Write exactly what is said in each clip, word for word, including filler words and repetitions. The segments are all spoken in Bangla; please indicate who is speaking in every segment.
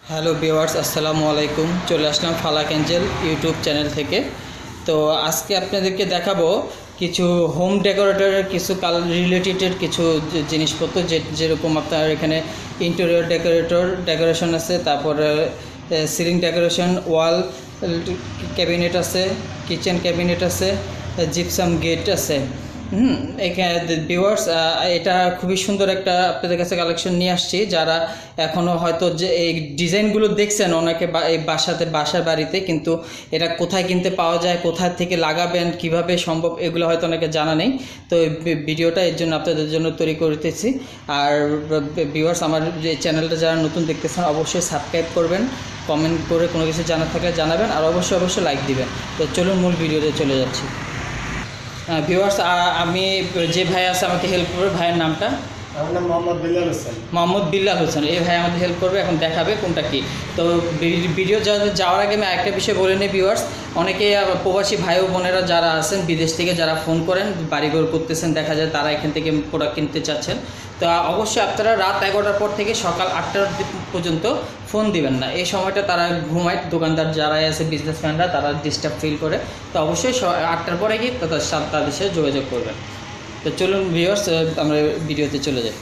Speaker 1: হ্যালো ভিউয়ার্স, আসসালামু আলাইকুম। চলে আসলাম ফালাক এঞ্জেল ইউটিউব চ্যানেল থেকে। তো আজকে আপনাদেরকে দেখাবো কিছু হোম ডেকোরেটরের কিছু কালার রিলেটেডের কিছু জিনিসপত্র, যে যেরকম আপনার এখানে ইন্টেরিয়র ডেকোরেটর ডেকোরেশন আছে, তারপরে সিলিং ডেকোরেশন, ওয়াল ক্যাবিনেট আছে, কিচেন ক্যাবিনেট আছে, জিপসাম গেট আছে। হুম এখানে ভিউয়ার্স, এটা খুবই সুন্দর একটা আপনাদের কাছে কালেকশন নিয়ে আসছি। যারা এখনও হয়তো যে এই ডিজাইনগুলো দেখছেন অনেকে এই বাসাতে বাসার বাড়িতে, কিন্তু এটা কোথায় কিনতে পাওয়া যায়, কোথায় থেকে লাগাবেন, কিভাবে সম্ভব, এগুলো হয়তো অনেকে জানা নেই। তো ভিডিওটা এর জন্য আপনাদের জন্য তৈরি করতেছি। আর ভিউয়ার্স, আমার যে চ্যানেলটা যারা নতুন দেখতেছেন অবশ্যই সাবস্ক্রাইব করবেন, কমেন্ট করে কোনো কিছু জানা থাকলে জানাবেন, আর অবশ্যই অবশ্যই লাইক দিবেন। তো চলুন মূল ভিডিওতে চলে যাচ্ছি। ভিউয়ার্স, আমি যে ভাই আছে আমাকে হেল্প করবে, ভাইয়ের নামটা?
Speaker 2: আমার নাম মোহাম্মদ বিল্লাল হোসেন।
Speaker 1: মোহাম্মদ বিল্লাল হোসেন, এই ভাই আমাদের হেল্প করবে, এখন দেখাবে কোনটা কি। তো ভিডিও যাওয়ার আগে আমি একটা বিষয় বলে নিই ভিউয়ার্স, অনেকে প্রবাসী ভাই ও বোনেরা যারা আছেন বিদেশ থেকে যারা ফোন করেন বাড়িঘর করতেছেন, দেখা যায় তারা এখান থেকে প্রোডাক্ট কিনতে চাচ্ছেন। তো অবশ্যই আপনারা রাত এগারোটার পর থেকে সকাল আটটার পর্যন্ত ফোন দিবেন না। এই সময়টা তারা ঘুমায়, দোকানদার যারাই আছে বিজনেসম্যানরা তারা ডিস্টার্ব ফিল করে। তো অবশ্যই আটটার পরে গিয়ে তাদের সাথে তাদের সাথে যোগাযোগ করবেন। তো চলুন ভিউয়ার্স, আমরা ভিডিওতে চলে যাই।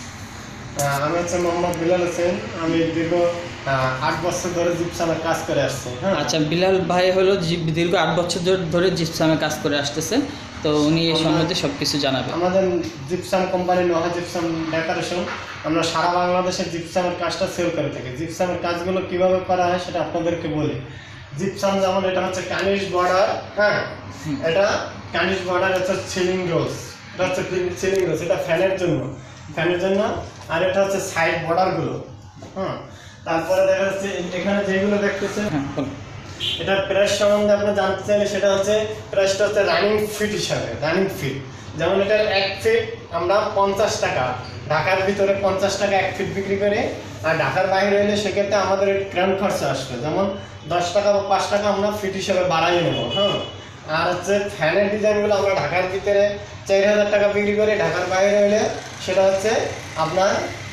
Speaker 2: আমি হচ্ছে মোহাম্মদ বিল্লাল হোসেন। আমি দীর্ঘ আট বছর ধরে জিপসামের কাজ করে আসছি। হ্যাঁ,
Speaker 1: আচ্ছা, বিলাল ভাই হলো দীর্ঘ আট বছর ধরে জিপসামে কাজ করে আসতেছে। তো উনি এই সম্বন্ধে সব কিছু জানাবেন।
Speaker 2: আমাদের gypsum company Noha gypsum decoration, আমরা সারা বাংলাদেশে জিপসামের কাজটা সেল করে থাকি। জিপসামের কাজগুলো কিভাবে করা হয় সেটা আপনাদেরকে বলি। জিপসাম যেমন এটা হচ্ছে কার্নিশ বর্ডার, হ্যাঁ এটা কার্নিশ বর্ডার হচ্ছে সিলিং রোজ, এটা হচ্ছে সিলিং রোজ, এটা ফ্যানের জন্য ফ্যানের জন্য আর এটা হচ্ছে সাইড বর্ডারগুলো। হ্যাঁ, তারপরে দেখা যাচ্ছে এখানে যেগুলো দেখতেছেন এটার প্রাইস সম্বন্ধে আপনি জানতে চাইলে সেটা হচ্ছে প্রাইসটা হচ্ছে রানিং ফিট হিসাবে। রানিং ফিট যেমন এটার এক ফিট আমরা পঞ্চাশ টাকা, ঢাকার ভিতরে পঞ্চাশ টাকা এক ফিট বিক্রি করি, আর ঢাকার বাইরে হলে সেক্ষেত্রে আমাদের গ্রাউন্ড খরচা আসবে, যেমন দশ টাকা বা পাঁচ টাকা আমরা ফিট হিসাবে বাড়াই নেব। হ্যাঁ, আর হচ্ছে ফ্যানের ডিজাইনগুলো আমরা ঢাকার ভিতরে চার হাজার টাকা বিক্রি করি, ঢাকার বাইরে হলে সেটা হচ্ছে আপনার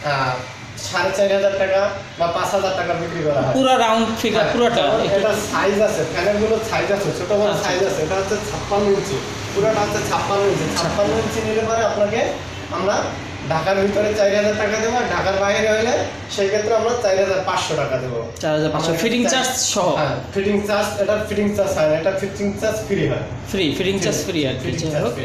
Speaker 2: সাড়ে চার হাজার টাকা বা পাঁচ হাজার টাকা বিক্রি করা হয়।
Speaker 1: পুরো রাউন্ড ফিগার পুরোটা।
Speaker 2: এটা সাইজ আছে, ফ্যানেরগুলো সাইজ আছে, ছোট বড় সাইজ আছে। এটা হচ্ছে ছাপ্পান্ন ইঞ্চি, পুরোটা হচ্ছে ছাপ্পান্ন ইঞ্চি। ছাপ্পান্ন ইঞ্চি নিলে পরে আপনাকে আমরা ঢাকার ভিতরে চার হাজার টাকা দেবো, আর ঢাকার বাইরে হলে সেই ক্ষেত্রে আমরা চার হাজার পাঁচশো টাকা দেবো।
Speaker 1: চার হাজার পাঁচশো ফিটিং চার্জ সহ?
Speaker 2: হ্যাঁ, ফিটিং চার্জ, এটা ফিটিং চার্জ হয় না, এটা ফিটিং চার্জ ফ্রি হয়।
Speaker 1: ফ্রি ফিটিং চার্জ ফ্রি আর কি।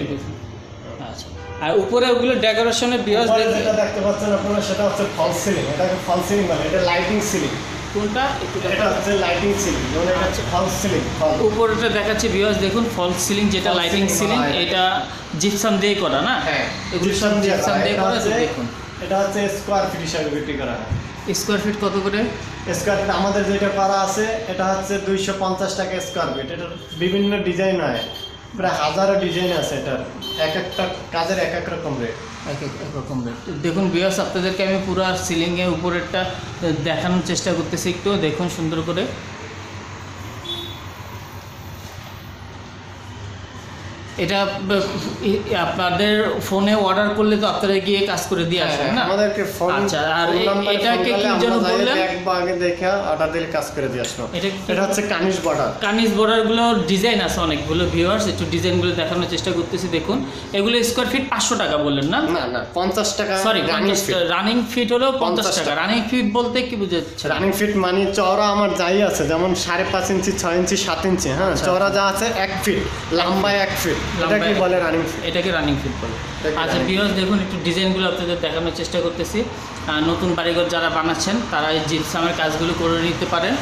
Speaker 1: আচ্ছা, আর উপরে ওগুলো ডেকোরেশনের বিয়াস
Speaker 2: যেটা দেখতে পাচ্ছেন আপনারা সেটা হচ্ছে ফল সিলিং। এটাকে ফল সিলিং বলে, এটা লাইটিং সিলিং।
Speaker 1: কোনটা?
Speaker 2: এটা হচ্ছে লাইটিং সিলিং, যেমন এটা হচ্ছে ফল সিলিং।
Speaker 1: উপরেটা দেখাচ্ছি ভিউয়ার্স, দেখুন ফল সিলিং, যেটা লাইটিং সিলিং, এটা জিপসাম দিয়ে করা না?
Speaker 2: হ্যাঁ,
Speaker 1: এগুলো সব জিপসাম দিয়ে করা। দেখুন
Speaker 2: এটা হচ্ছে স্কোয়ার ফিট হিসাবে বিক্রি করা হয়।
Speaker 1: স্কোয়ার ফিট কত করে?
Speaker 2: স্কোয়ার ফিট আমাদের যেটা করা আছে এটা হচ্ছে দুইশো পঞ্চাশ টাকা স্কোয়ার ফিট। এটার বিভিন্ন ডিজাইন হয়, প্রায় হাজারো ডিজাইন আছে। এটার এক একটা কাজের এক এক রকম রেট,
Speaker 1: এক এক রকম রেট। দেখুন ভিউয়ার্স, আপনাদেরকে আমি পুরো সিলিংয়ের উপরেরটা দেখানোর চেষ্টা করতেছি, একটু দেখুন সুন্দর করে। এটা আপনাদের ফোনে অর্ডার করলে তো আপনারা গিয়ে কাজ করে দিয়ে আসেন না?
Speaker 2: আমাদেরকে ফোন।
Speaker 1: আচ্ছা, আর এটাকে কি জন্য বললেন?
Speaker 2: একবার আগে দেখে অর্ডার দিলে কাজ করে দিয়ে আসবো। এটা এটা হচ্ছে কার্নিশ বর্ডার।
Speaker 1: কার্নিশ বর্ডারগুলো ডিজাইন আছে অনেকগুলো ভিউয়ার্স, একটু ডিজাইনগুলো দেখানোর চেষ্টা করতেছি। দেখুন এগুলো স্কোয়ার ফিট পাঁচশো টাকা বললেন না?
Speaker 2: না না, পঞ্চাশ টাকা।
Speaker 1: সরি, রানিং ফিট হলো পঞ্চাশ টাকা। রানিং ফিট বলতে কি বুঝাচ্ছে?
Speaker 2: রানিং ফিট মানে চওড়া আমার যাই আছে, যেমন সাড়ে পাঁচ ইঞ্চি, ছয় ইঞ্চি, সাত ইঞ্চি। হ্যাঁ, চওড়া যা আছে এক ফিট, লম্বায় এক ফিট, এটাকে বলে রানিং ফিট।
Speaker 1: এটাকে রানিং ফিট বলে। আচ্ছা ভিউয়ার্স, দেখুন একটু ডিজাইনগুলো আপনাদের দেখানোর চেষ্টা করতেছি। নতুন বাড়িঘর যারা বানাচ্ছেন তারা এই জিপসামের কাজগুলো করে নিতে পারেন।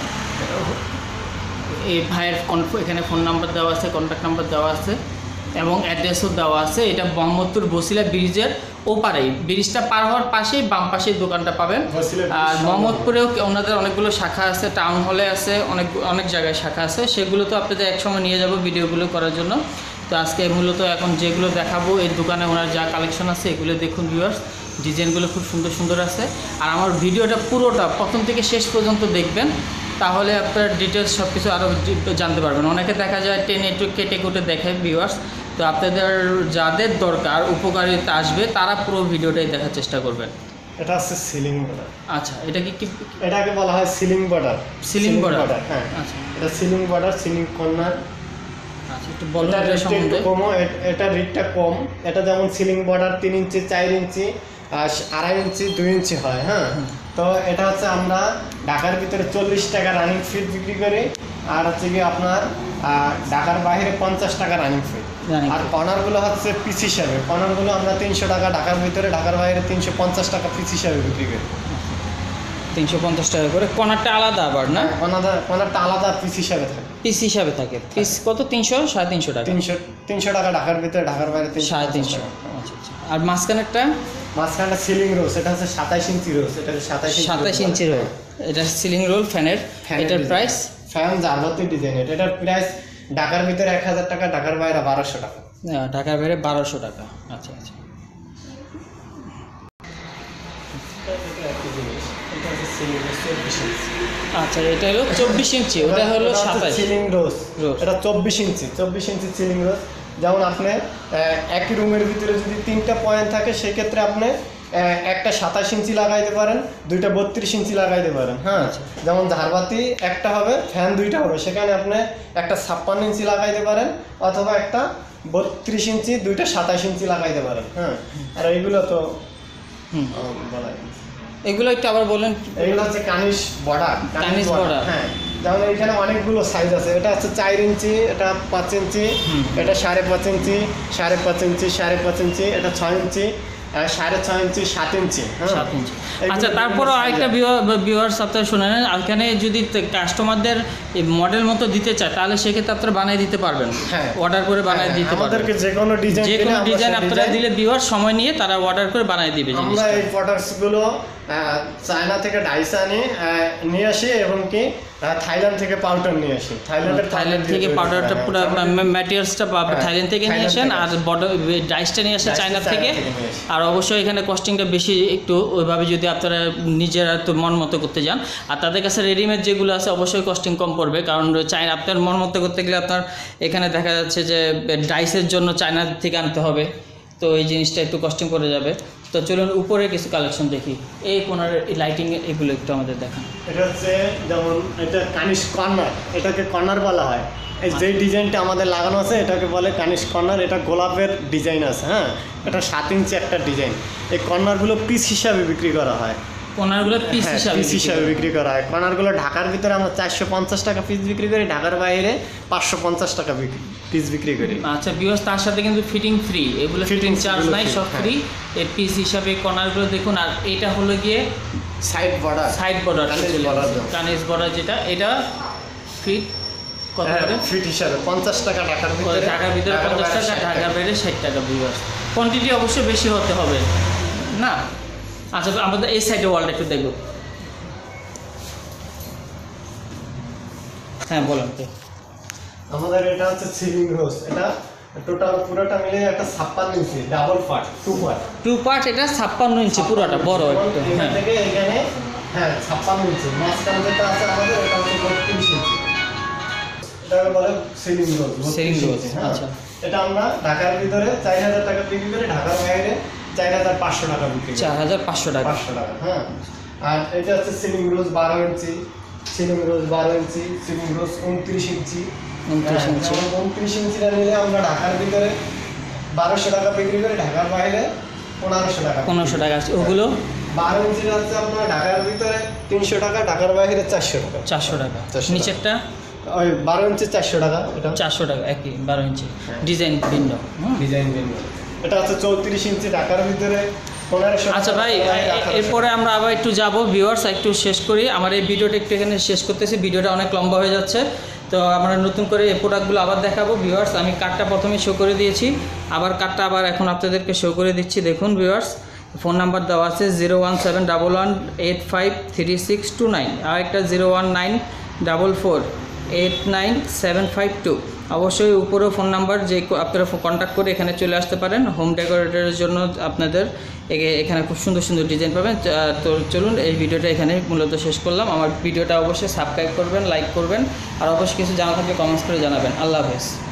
Speaker 1: এই ভাইয়ের এখানে ফোন নাম্বার দেওয়া আছে, কন্ট্যাক্ট নাম্বার দেওয়া আছে এবং অ্যাড্রেসও দেওয়া আছে। এটা মোহাম্মদপুর বসিলা ব্রিজের ওপারেই, ব্রিজটা পার হওয়ার পাশেই বাম পাশেই দোকানটা পাবেন। আর মোহাম্মদপুরেও ওনাদের অনেকগুলো শাখা আছে, টাউন হলে আছে, অনেক অনেক জায়গায় শাখা আছে। সেগুলো তো আপনাদের একসময় নিয়ে যাব ভিডিওগুলো করার জন্য। তো আজকে মূলত এখন যেগুলো দেখাবো এই দোকানে ওনার যা কালেকশন আছে এগুলো দেখুন ভিউয়ার্স, ডিজাইনগুলো খুব সুন্দর সুন্দর আছে। আর আমার ভিডিওটা পুরোটা প্রথম থেকে শেষ পর্যন্ত দেখবেন, তাহলে আপনার ডিটেলস সব কিছু আরও জানতে পারবেন। অনেকে দেখা যায় টেনে একটু কেটে কুটে দেখে ভিউয়ার্স। তো আপনাদের যাদের দরকার উপকারিতা আসবে তারা পুরো ভিডিওটাই দেখার চেষ্টা করবেন।
Speaker 2: এটা হচ্ছে সিলিং বর্ডার।
Speaker 1: আচ্ছা, এটা কি কি
Speaker 2: এটাকে বলা হয় সিলিং বর্ডার।
Speaker 1: সিলিং বর্ডার,
Speaker 2: হ্যাঁ।
Speaker 1: আচ্ছা
Speaker 2: এটা সিলিং বর্ডার, সিলিং কর্নার।
Speaker 1: আচ্ছা, একটু বলুন
Speaker 2: এটা
Speaker 1: এটা
Speaker 2: রেটটা একটু
Speaker 1: সম্বন্ধে।
Speaker 2: কম, এটা রেটটা কম। এটা যেমন সিলিং বর্ডার তিন ইঞ্চি, চার ইঞ্চি, আর আড়াই ইঞ্চি, দুই ইঞ্চি হয়। হ্যাঁ, তো এটা হচ্ছে আমরা ঢাকার ভিতরে চল্লিশ টাকা রানিং ফিট বিক্রি করি, আর হচ্ছে কি আপনার আহ, ঢাকার বাইরে পঞ্চাশ টাকা রানিং ফিট।
Speaker 1: Running
Speaker 2: আর
Speaker 1: fee।
Speaker 2: কর্নারগুলো হচ্ছে পিস হিসাবে, কর্নারগুলো আমরা তিনশো টাকা ঢাকার ভিতরে, ঢাকার বাইরে তিনশো পঞ্চাশ টাকা পিস হিসাবে বিক্রি করি।
Speaker 1: তিনশো পঞ্চাশ টাকা করে। কর্নারটা আলাদা আবার না?
Speaker 2: কর্নার কর্নারটা আলাদা পিস হিসাবে থাকে।
Speaker 1: পিস হিসাবে থাকে। পিস কত? তিনশো সাড়ে তিনশো টাকা।
Speaker 2: তিনশো তিনশো টাকা ঢাকার ভিতরে, ঢাকার বাইরে
Speaker 1: সাড়ে তিনশো। আচ্ছা আচ্ছা। আর মাঝখানেরটা?
Speaker 2: মাঝখানটা সিলিং রোজ, এটা হচ্ছে সাতাইশ ইঞ্চি রোজ। এটা সাতাইশ
Speaker 1: সাতাশ ইঞ্চি রোল। এটা সিলিং রোল ফ্যানের।
Speaker 2: ফ্যানের
Speaker 1: এটার
Speaker 2: ডিজাইন।
Speaker 1: প্রাইস?
Speaker 2: ফ্যান যাবতীয় ডিজাইন। এটার প্রাইস ঢাকার ভিতরে এক হাজার টাকা, ঢাকার বাইরে বারোশো টাকা।
Speaker 1: ঢাকার বাইরে বারোশো টাকা। আচ্ছা আচ্ছা। আচ্ছা, এটা হলো চব্বিশ ইঞ্চি, ওটা হলো সাতাশ।
Speaker 2: Ceiling rose,
Speaker 1: rose.
Speaker 2: এটা চব্বিশ ইঞ্চি, চব্বিশ ইঞ্চি সিলিং রোজ। যেমন আপনি আহ, একই রুমের ভিতরে যদি তিনটা পয়েন্ট থাকে, সেক্ষেত্রে আপনি আহ, একটা সাতাশ ইঞ্চি লাগাইতে পারেন, দুইটা বত্রিশ ইঞ্চি লাগাইতে পারেন। হ্যাঁ, যেমন ঝাড়বাতি একটা হবে, ফ্যান দুইটা হবে, সেখানে আপনি একটা ছাপ্পান্ন ইঞ্চি লাগাইতে পারেন, অথবা একটা বত্রিশ ইঞ্চি, দুইটা সাতাশ ইঞ্চি লাগাইতে পারেন। হ্যাঁ, আর এইগুলো তো
Speaker 1: হুম,
Speaker 2: আহ, বলাই
Speaker 1: এগুলো একটু আবার বলেন।
Speaker 2: এগুলো হচ্ছে কানিশ বর্ডার।
Speaker 1: কানিশ border।
Speaker 2: হ্যাঁ, যেমন এখানে অনেকগুলো সাইজ আছে। এটা হচ্ছে চার ইঞ্চি, এটা পাঁচ ইঞ্চি, এটা সাড়ে পাঁচ ইঞ্চি, সাড়ে পাঁচ ইঞ্চি, সাড়ে পাঁচ ইঞ্চি, এটা ছয় ইঞ্চি, আর সাড়ে ছয় ইঞ্চি, সাত ইঞ্চি। হ্যাঁ,
Speaker 1: সাত ইঞ্চি।
Speaker 2: এগুলো
Speaker 1: আচ্ছা,
Speaker 2: বিভিন্ন
Speaker 1: তারপরও
Speaker 2: size
Speaker 1: আরেকটা
Speaker 2: আছে।
Speaker 1: ভিউয়ার্স আপনারা শুনে নেন, এখানে যদি কাস্টমারদের মডেল মতো দিতে চায়, তাহলে সেক্ষেত্রে আপনারা বানিয়ে দিতে পারবেন।
Speaker 2: হ্যাঁ।
Speaker 1: অর্ডার করে বানিয়ে
Speaker 2: হ্যাঁ,
Speaker 1: দিতে পারবেন।
Speaker 2: আমাদেরকে যে কোনো ডিজাইন,
Speaker 1: যে কোনো ডিজাইন আপনারা দিলে ভিউয়ার সময় নিয়ে তারা অর্ডার করে বানিয়ে দিবে
Speaker 2: আমরা
Speaker 1: জিনিসটা।
Speaker 2: এই প্রোডাক্টসগুলো চায়না থেকে ডাইসা আনি নিয়ে আসি, এবং কি আহ, থাইল্যান্ড থেকে পাউডার নিয়ে আসি। থাইল্যান্ডের
Speaker 1: থাইল্যান্ড থেকে পাউডারটা পুরো ম্যাটেরিয়ালসটা থাইল্যান্ড থেকে নিয়ে আসেন, আর বড় ডাইসটা নিয়ে আসেন চায়না থেকে। আর অবশ্যই এখানে কস্টিংটা বেশি একটু, ওইভাবে যদি আপনারা নিজেরা তো মন মতো করতে যান, আর তাদের কাছে রেডিমেড যেগুলো আছে অবশ্যই কস্টিং কম পড়বে, কারণ চায়না আপনার মন মতো করতে গেলে আপনার এখানে দেখা যাচ্ছে যে ডাইসের জন্য চায়না থেকে আনতে হবে, তো এই জিনিসটা একটু কস্টিং পড়ে যাবে। তো চলুন উপরে কিছু কালেকশন দেখি। এই কোনার লাইটিং এগুলো একটু আমাদের দেখান।
Speaker 2: এটা হচ্ছে যেমন এটা কানিশ কর্নার, এটাকে কর্নার বলা হয়। এই যে ডিজাইনটা আমাদের লাগানো আছে এটাকে বলে কানিশ কর্নার। এটা গোলাপের ডিজাইন আছে। হ্যাঁ, এটা সাত ইঞ্চি একটা ডিজাইন। এই কর্নারগুলো পিস হিসাবে বিক্রি করা হয়।
Speaker 1: কোনারগুলো পিস
Speaker 2: হ্যাঁ,
Speaker 1: হিসাবে
Speaker 2: পিস হিসাবে বিক্রি করা হয়। কর্নারগুলো ঢাকার ভিতরে আমরা চারশো পঞ্চাশ টাকা পিস বিক্রি করি, ঢাকার বাইরে পাঁচশো পঞ্চাশ টাকা বিক্রি পিস বিক্রি করি।
Speaker 1: আচ্ছা ভিউয়ার্স, তার সাথে কিন্তু ফিটিং ফ্রি, এগুলো ফিটিং
Speaker 2: Fitting
Speaker 1: চার্জ
Speaker 2: গুলো
Speaker 1: নাই,
Speaker 2: free,
Speaker 1: সব
Speaker 2: হ্যাঁ।
Speaker 1: ফ্রি। এই পিস হিসাবে কর্নারগুলো দেখুন। আর এটা হলো গিয়ে
Speaker 2: সাইড বর্ডার,
Speaker 1: সাইড বর্ডার,
Speaker 2: কানিজ border দাও।
Speaker 1: কানিজ বর্ডার, যেটা এটা ফিট কত করে?
Speaker 2: ফিট হিসাবে পঞ্চাশ টাকা ঢাকার ভিতরে,
Speaker 1: ঢাকার ভিতরে
Speaker 2: ঢাকার
Speaker 1: পঞ্চাশ
Speaker 2: বাইরে
Speaker 1: টাকা,
Speaker 2: ষাট
Speaker 1: ঢাকার বাইরে ষাট টাকা। ভিউয়ার্স, কোয়ান্টিটি অবশ্যই বেশি হতে হবে না? আচ্ছা, আমাদের এই সাইডে ওয়ালটা একটু দেখব। হ্যাঁ বলেন তো।
Speaker 2: আমাদের এটা হচ্ছে সিলিং রোজ। এটা টোটাল পুরোটা মিলে একটা ছাপ্পান্ন inch double part, two part.
Speaker 1: Two part, এটা ছাপ্পান্ন ইঞ্চি পুরোটা বড় একটু।
Speaker 2: এখান
Speaker 1: হ্যাঁ,
Speaker 2: থেকে এখানে, হ্যাঁ ছাপ্পান্ন ইঞ্চি। মাঝখানে যেটা আছে আমাদের এটা হচ্ছে বত্রিশ ইঞ্চি। এটাকে বলে সিলিং রোজ।
Speaker 1: Ceiling rose, আচ্ছা।
Speaker 2: এটা আমরা ঢাকার ভিতরে চার হাজার টাকা বিক্রি করি, ঢাকার বাইরে চার হাজার পাঁচশো টাকা বিক্রি করি।
Speaker 1: চার হাজার পাঁচশো টাকা।
Speaker 2: পাঁচশো টাকা। হ্যাঁ, আর এটা হচ্ছে সিলিং রোজ বারো ইঞ্চি, সিলিং রোজ বারো ইঞ্চি, সিলিং রোজ উনত্রিশ ইঞ্চি।
Speaker 1: উনত্রিশ ইঞ্চি।
Speaker 2: উনত্রিশ ইঞ্চিটা নিলে আমরা ঢাকার ভিতরে বারোশো টাকা বিক্রি করি, ঢাকার বাইরে পনেরোশো টাকা।
Speaker 1: পনেরোশো টাকা আছে ওগুলো।
Speaker 2: বারো ইঞ্চিটা হচ্ছে আপনার ঢাকার ভিতরে তিনশো টাকা, ঢাকার বাইরে চারশো টাকা।
Speaker 1: চারশো টাকা।
Speaker 2: চারশো টাকা।
Speaker 1: নিচেরটা
Speaker 2: ওই বারো ইঞ্চি চারশো টাকা। এটা
Speaker 1: চারশো টাকা একই, বারো ইঞ্চি ডিজাইন ভিন্ন। হুম।
Speaker 2: ডিজাইন ভিন্ন। এটা হচ্ছে চৌত্রিশ ইঞ্চি, ঢাকার ভিতরে পনেরোশো।
Speaker 1: আচ্ছা ভাই, এরপরে আমরা আবার একটু যাব ভিউয়ার্স, একটু শেষ করি। আমার এই ভিডিওটা একটু এখানে শেষ করতেছি, ভিডিওটা অনেক লম্বা হয়ে যাচ্ছে। তো আমরা নতুন করে এই প্রোডাক্টগুলো আবার দেখাবো ভিউয়ার্স। আমি কার্ডটা প্রথমে শো করে দিয়েছি, আবার কার্ডটা আবার এখন আপনাদেরকে শো করে দিচ্ছি। দেখুন ভিউয়ার্স, ফোন নাম্বার দেওয়া আছে zero one seven double one eight five three six two nine, আর একটা zero one nine double four eight nine seven five two. অবশ্যই উপরেও ফোন নাম্বার, যে আপনারা কন্ট্যাক্ট করে এখানে চলে আসতে পারেন। হোম ডেকোরেটরের জন্য আপনাদের এখানে খুব সুন্দর সুন্দর ডিজাইন পাবেন। তো চলুন, এই ভিডিওটা এখানে মূলত শেষ করলাম। আমার ভিডিওটা অবশ্যই সাবস্ক্রাইব করবেন, লাইক করবেন, আর অবশ্যই কিছু জানা থাকলে কমেন্টস করে জানাবেন। আল্লাহ হাফেজ।